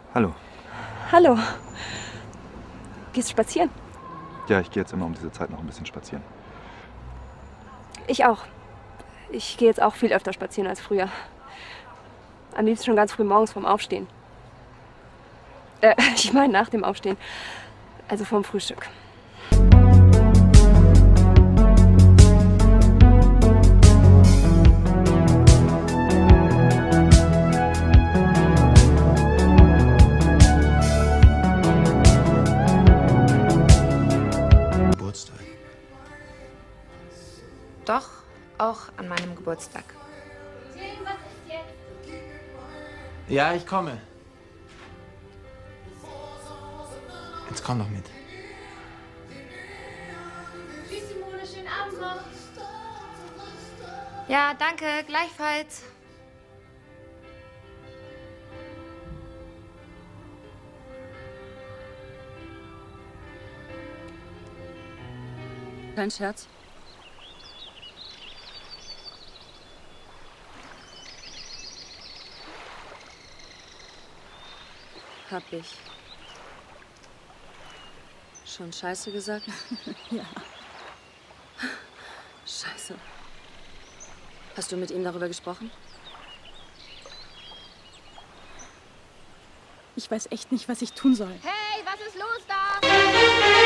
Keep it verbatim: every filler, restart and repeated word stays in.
Hallo. Hallo. Gehst du spazieren? Ja, ich gehe jetzt immer um diese Zeit noch ein bisschen spazieren. Ich auch. Ich gehe jetzt auch viel öfter spazieren als früher. Am liebsten schon ganz früh morgens vorm Aufstehen. Äh, ich meine nach dem Aufstehen. Also vorm Frühstück. Geburtstag. Doch, auch an meinem Geburtstag. Ja, ich komme. Jetzt komm doch mit. Tschüss, Simone, schönen Abend noch. Ja, danke, gleichfalls. Kein Scherz. Hab ich schon Scheiße gesagt? Ja. Scheiße. Hast du mit ihm darüber gesprochen? Ich weiß echt nicht, was ich tun soll. Hey, was ist los da?